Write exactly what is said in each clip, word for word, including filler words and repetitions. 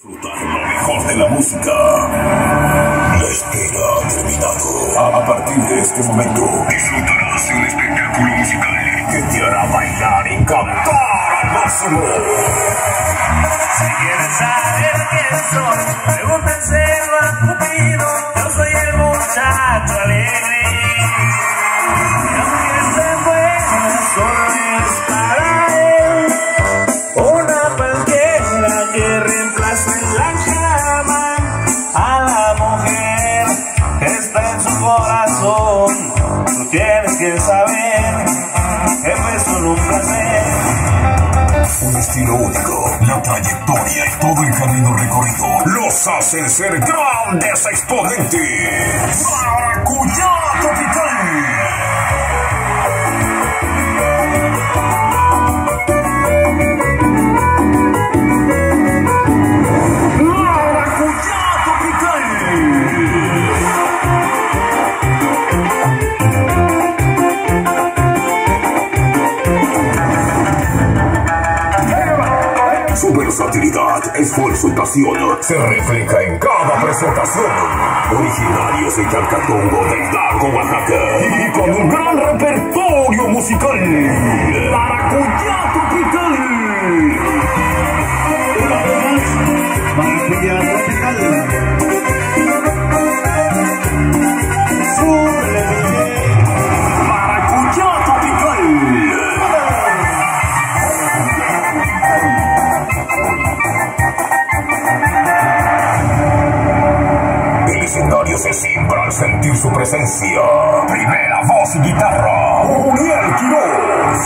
Disfrutar lo mejor de la música. La espera ha terminado. A, a partir de este momento, disfrutarás de un espectáculo musical que te hará bailar y cantar al máximo. Si quieres saber quién soy, pregúntenselo a Cupido. Yo soy el muchacho alegre. Y aunque esté buena, solo es para él. Una cualquiera que reemplace en la cama a la mujer que está en su corazón. Tú tienes que saber que fue solo un placer. Un estilo único, la trayectoria y todo el camino recorrido los hacen ser grandes exponentes. Maracuyá Tropical. Su versatilidad, esfuerzo y pasión se refleja en cada presentación. Originarios de Calcatongo del Lago, Oaxaca, y con un gran repertorio musical. Maracuyá Tropical. Maracuyá Tropical. Maracuyá Tropical. El escenario se simbra al sentir su presencia. Primera voz y guitarra, Uriel Quiroz.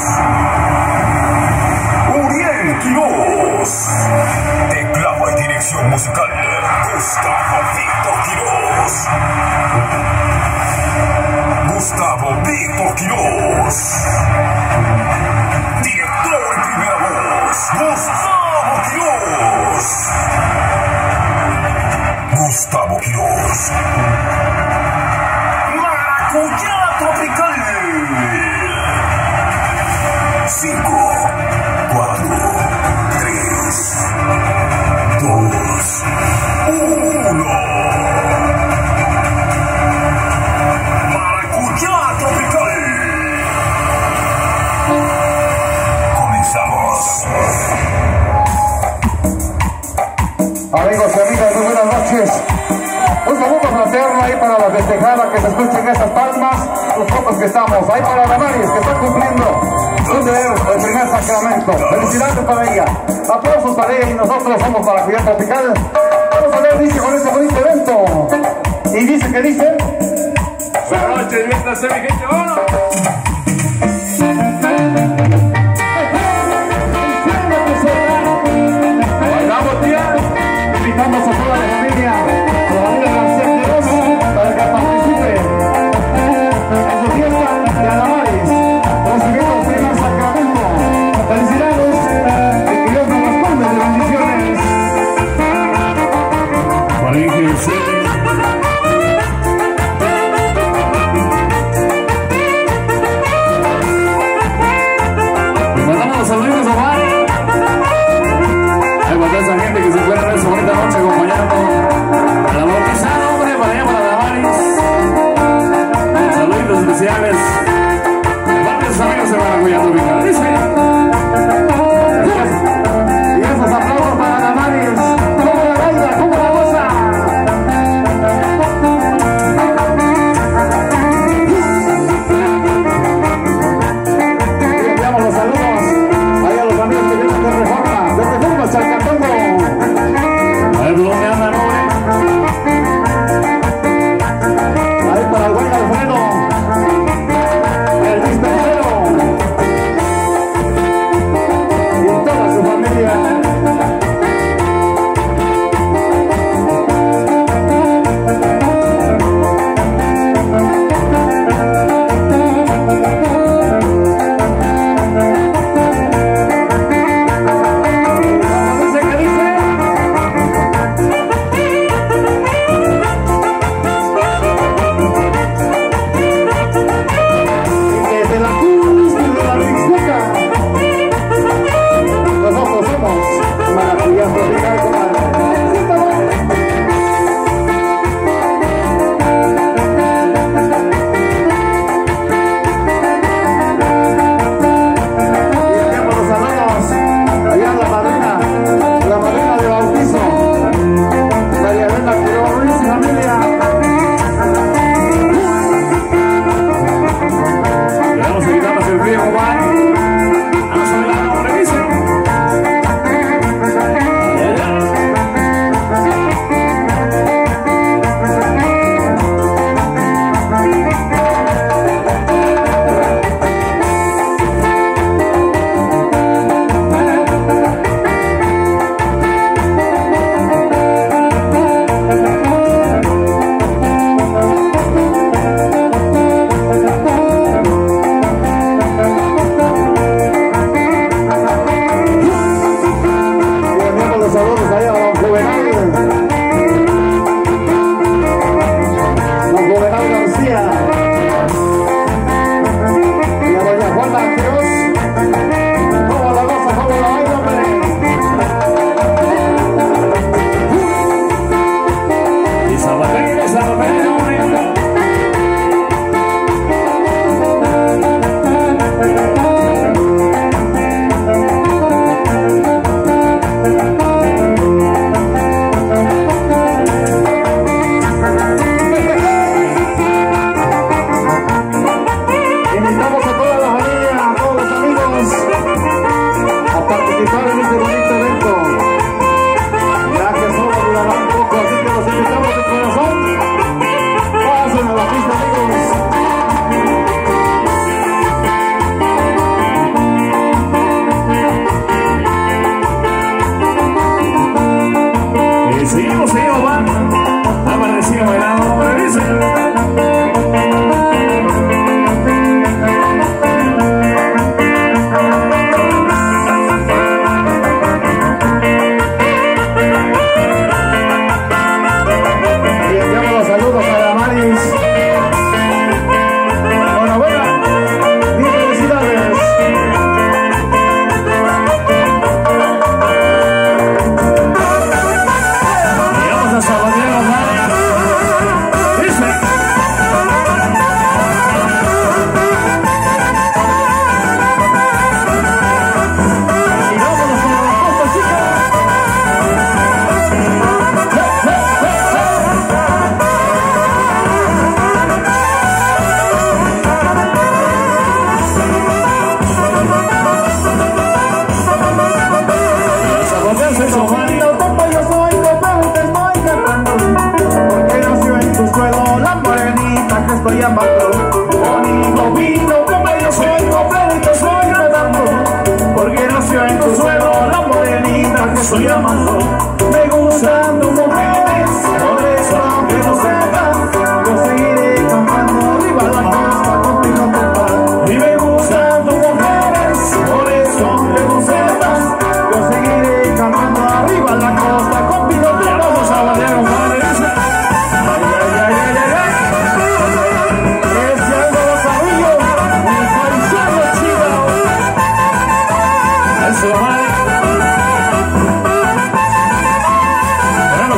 Uriel Quiroz. Teclado y dirección musical, Gustavo Víctor Quiroz. Gustavo Víctor Quiroz. Director y primera voz, Gustavo Quiroz. Gustavo Quiroz. Maracuyá Tropical. Cinco, cuatro, tres, dos, uno. Maracuyá Tropical. Comenzamos. Amigos y amigas, muy buenas noches. Un saludo fraterno ahí para la festejada, que se escuchen esas palmas, los pocos que estamos. Ahí para Damaris, que está cumpliendo un deber, el primer sacramento. Felicidades para ella. Aplausos para ella y nosotros somos Maracuyá Tropical. Vamos a ver, dice, con este bonito evento. Y dice que dice... Buenas noches, mientras se mi gente, vámonos. Bailamos, tía. Invitamos a toda la familia, a la familia García Quiroz, para que participe en su fiesta de Damaris, recibiendo el primer sacramento. Felicidades y que Dios nos responde de bendiciones.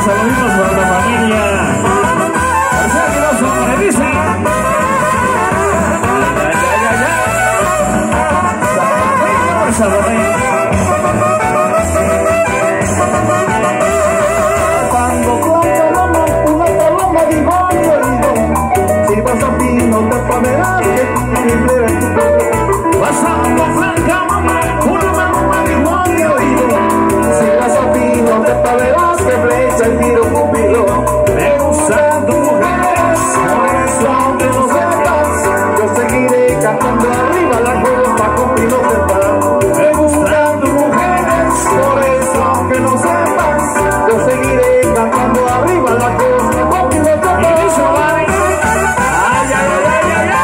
saluditos para la familia. José Aguiloso, Moreniza. Ya, ya, ya, ya. Saludín. Cuando cuando paloma, una paloma dijo a mi oído, si vas a ti no te ponerás que libre de tu pueblo. Pasando Blanca, mamá, una paloma dijo a mi oído, si vas a ti no te ponerás que flecha el tiro cupido. Me gustan tus mujeres, Por eso aunque no sepas, yo seguiré cantando arriba la costa con pino sepas. me gustan tus mujeres. Por eso aunque no sepas, yo seguiré cantando arriba la costa con pino Y dice, sepas. vale. Ay, ay, ay, ay, ay, ay.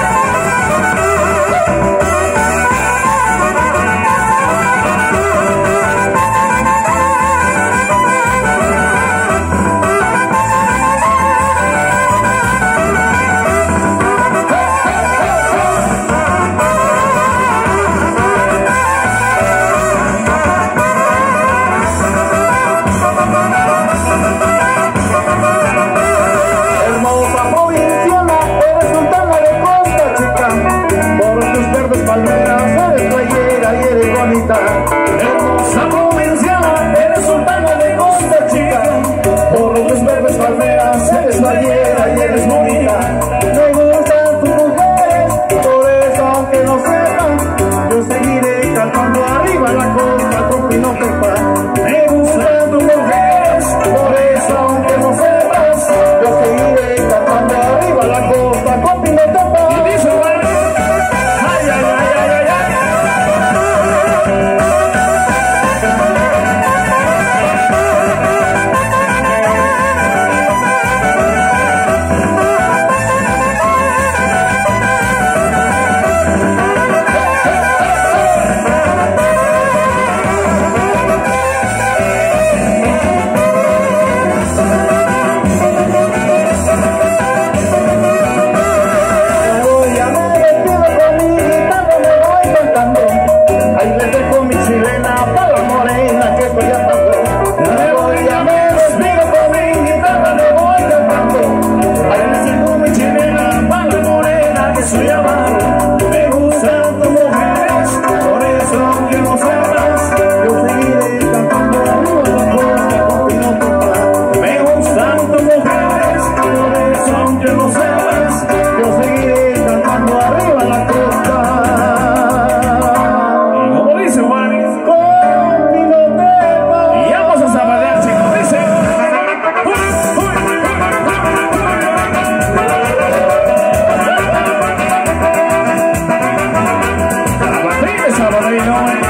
Hermosa provinciana, eres sultana de Costa Chica, por tus verdes palmeras eres playera y eres bonita. Hermosa provinciana, eres sultana de Costa Chica. Por tus verdes palmeras eres playera y eres bonita. Me gustan tus mujeres, por eso aunque no sepas, yo seguiré cantando arriba la costa con pino sepas. Me gustan tus mujeres, por eso aunque no sepas, yo seguiré cantando arriba la costa con pino Y sepas. dice, vale. Ay, ay, ay, ay, ay, ay. Voy a me despido con mi guitarra, me voy cantando. Ahí les dejo mi chilena para la morena que estoy amando. Me voy a me despido con mi guitarra, me voy cantando. Ahí les dejo mi chilena para la morena que estoy amando. Me gustan tus mujeres, por eso aunque no sepas, yo seguiré cantando arriba la costa con pino sepas. Me gustan tus mujeres. Por eso aunque no sepas, yo seguiré cantando arriba la costa. Y como dice, vale. Con pino sepas. Y vamos a zapatear, chicos. Dice. Uy, uy, uy, uy. Zapatín, zapatín, hombre.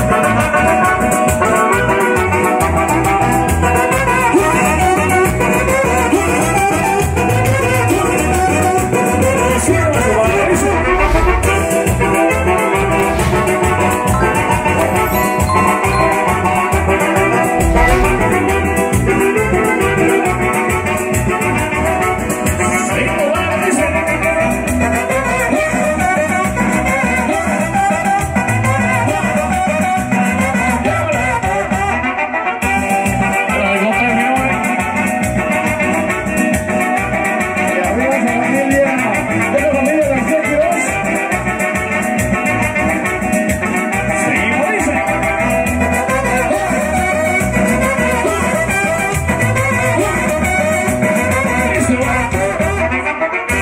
Sí, vamos a bailar, dice. Sí, vale, dice. Hola, ¿cómo estás, mi hombre? Y arriba esa familia, de la familia García Quiroz. Seguimos, dice. Dice, vale.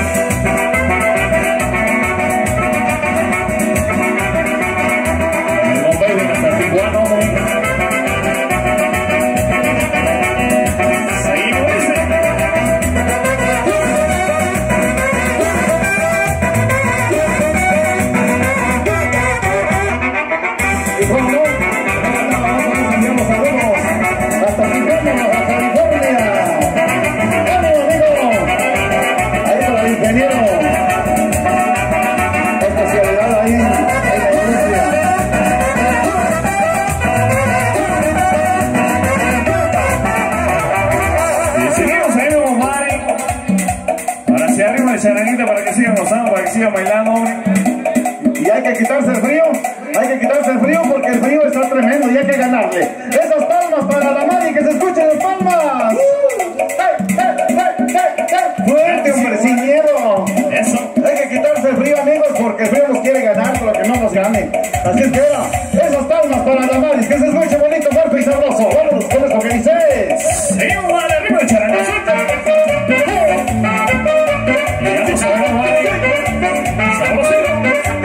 El hombre de San Tijuana, hombre. Seguimos, dice. Y como no, nos enviamos saludos hasta Tijuana, Baja California. ¡Ánimo, amigo! Ahí para el ingeniero. Especialidad ahí en la industria. Y seguimos ahí, compadre. Ahora hacia arriba de charanguita para que sigan gozando, para que sigan bailando. Y hay que quitarse el frío, hay que quitarse el frío porque el frío está tremendo y hay que ganarle. Esas palmas para la Mari, que se escuchen las palmas. Así es que ahora, esas palmas para Damaris, que se escuche bonito, fuerte y sabroso. Vámonos con esto que dice. Sí, vale, arriba el charangacito. Y ya no sabemos, vale. Sabrosito.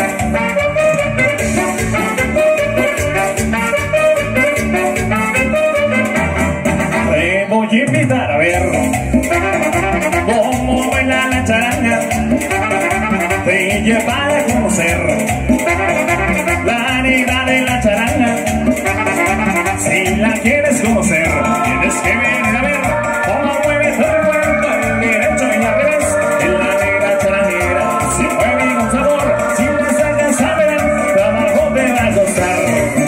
Te voy a invitar a ver cómo baila la charanga. Te llevaré a conocer la negra de la charanga. Si la quieres conocer, tienes que venir a ver cómo mueve todo el cuerpo, al derecho y al revés. En la negra charanguera, si mueve con sabor, si la sacas a ver, trabajo te va a costar.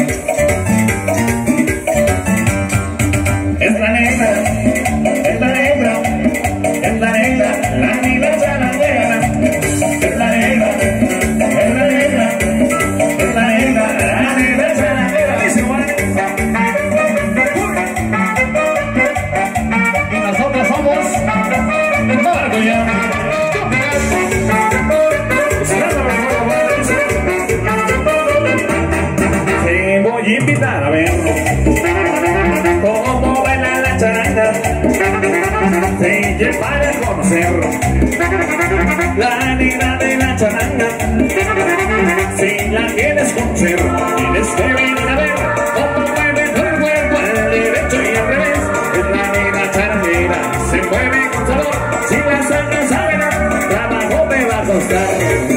Es la negra, es la negra, es la negra, la negra charanguera. Es la negra, es la negra, es la negra, la negra charanguera. Dice igual. Y nosotros somos Marco ya. Te voy a invitar a ver cómo baila la charanga. Te llevaré a conocer la negra de la charanga. Si la quieres conocer, tienes que venir a ver cómo mueve todo el cuerpo, al derecho y al revés. Es la negra charanguera, se mueve con sabor. Si la sacas a ver, trabajo te va a costar.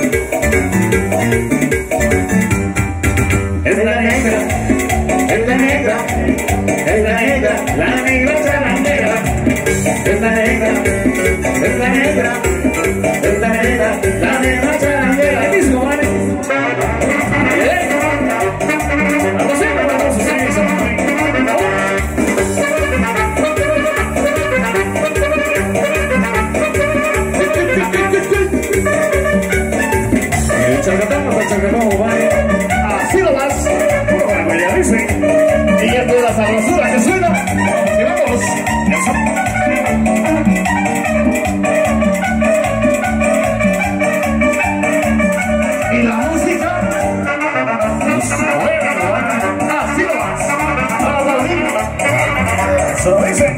Es la negra, es la negra, es la negra, la negra charanguera. Es la negra, es la negra, es la negra, la negra charanguera. Disco, ¿vale? ¿Eh? Vamos a ir, vamos a hacer eso. El chacatamos, el chacatamos, ¿vale? Así nomás. Bueno, ya dice. Y esto es la sabrosura que suena. Vamos y vamos. Eso. Y la música. Bueno, Así nomás. Para dormir. eso dice.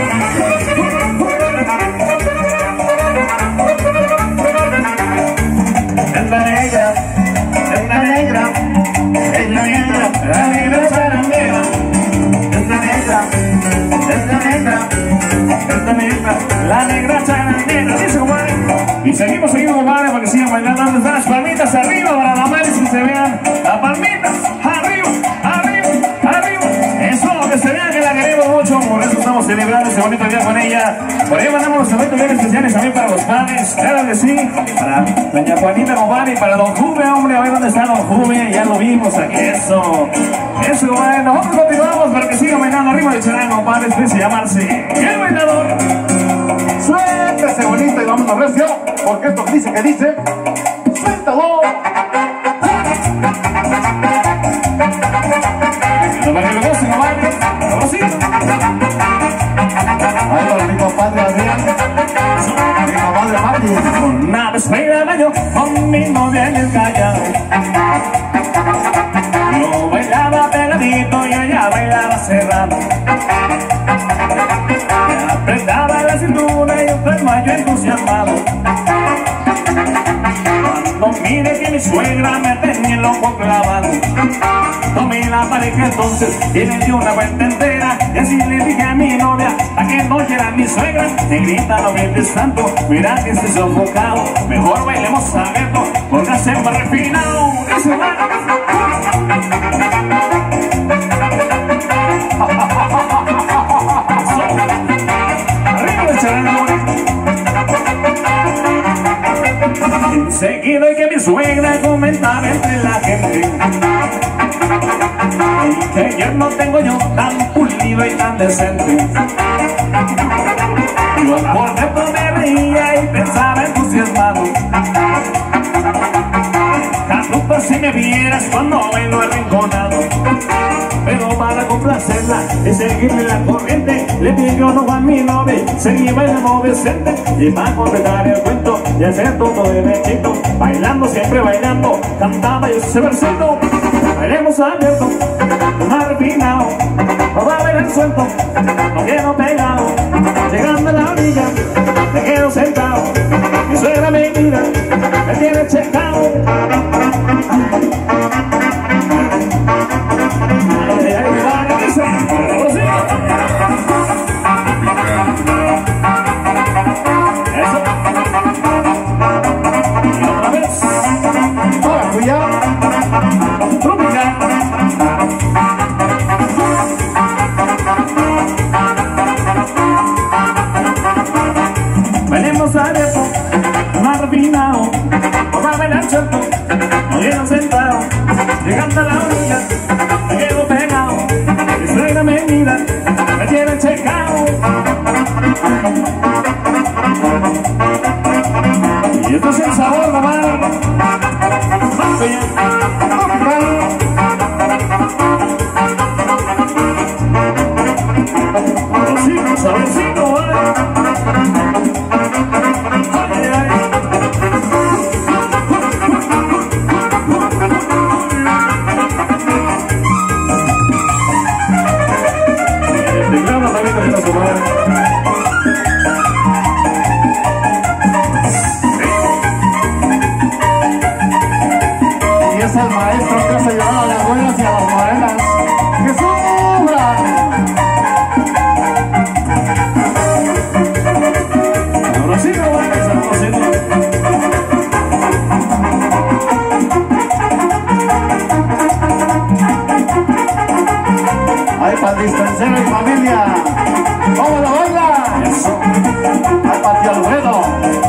Es la negra, es la negra, es la negra, la negra charanguera. Es la negra, es la negra, es la negra, la negra charanguera. Dice, compadre. Y seguimos, seguimos, compadre, para que sigan bailando. ¿Dónde están las palmitas? Arriba para la madre, que se vean las palmitas. Arriba, arriba, arriba. Eso, que se vean que la queremos mucho. Por eso estamos celebrando este bonito día con ella. Por ahí mandamos los saludos bien especiales también para los padres. Claro que sí. Para doña Juanita, compadre, y para don Juve, hombre. A ver dónde está don Juve. Ya lo vimos aquí. Eso. Eso, compadre. Nosotros continuamos para que sigan bailando arriba del charango, compadre. Especie llamarse El Bailador. Suéltese bonito y vámonos recio. Porque esto dice que dice. Suéltalo. Para que lo gocen, compadre. Ahora sí. Ahí va mi compadre Adrián. Mi comadre Mati. Una vez fui al baño con mi novia en el callao. Yo bailaba pegadito y ella bailaba cerrado. Me apretaba la cintura y enferma yo entusiasmado. Cuando mire que mi suegra me tenía el ojo clavado, tomé la pareja entonces y le di una vuelta entera. Y así le dije a mi novia, a que no quiera mi suegra. Negrita, no bailes tanto, mira que estés sofocado. Mejor bailemos a verlo, porque hacemos refinado. Eso, arriba el charango. Enseguida y que mi suegra comentaba entre la gente que yo no tengo yo tan pulido y tan decente. Yo por dentro me reía y pensaba entusiasmado. Carlupa, si me vieras cuando bailo arrinconado. Pero para complacerla y seguirle la corriente, le pidió no a mi novia, seguí bailando decente. Y para completar el cuento y hacer todo derechito, bailando, siempre bailando, cantaba yo ese versito. Bailemos abierto, marginado, no va a bailar suelto, no quiero pegado. Llegando a la orilla, me quedo sentado. Mi suegra me mira, me tiene checado. Ay, ay, ay, ay, eso, eso. Y otra vez. Ahora, cuidado. Tropical. Bailemos abierto, marginado, no va a bailar suelto, no quiero sentado. Llegando a la orilla, me quedo pegado. Mi suegra me mira, me tiene checado. Y esto es el sabor, nomás. Más bien. Sabrosito, sabrosito, ¿vale? Ay, ay. Te grabo también con esta semana. Y es el maestro que hace llorar a las abuelas y a las morenas. ¡Que sufran! Sabrosito, ¿vale? Sabrosito. Ahí para el dispensero y familia. ¡Vamos a la banda! Eso. Ahí para el tío Alfredo.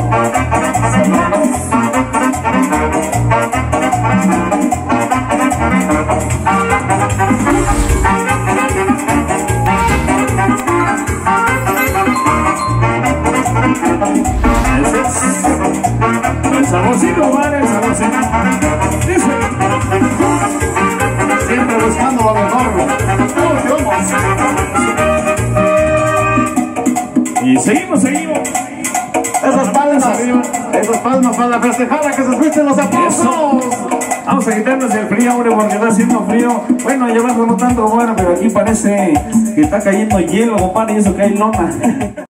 Ese es el saborcito, ¿vale? El saborcito. Dice. Siempre buscando lo mejor. ¡Vamos, vamos! Y seguimos, seguimos. Esas palmas arriba. Esas palmas para la festejada, que se escuchen los aplausos. Eso. Vamos a quitarnos el frío, hombre, porque está haciendo frío. Bueno, allá abajo no tanto, bueno, pero aquí parece que está cayendo hielo, compadre, y eso que hay lona.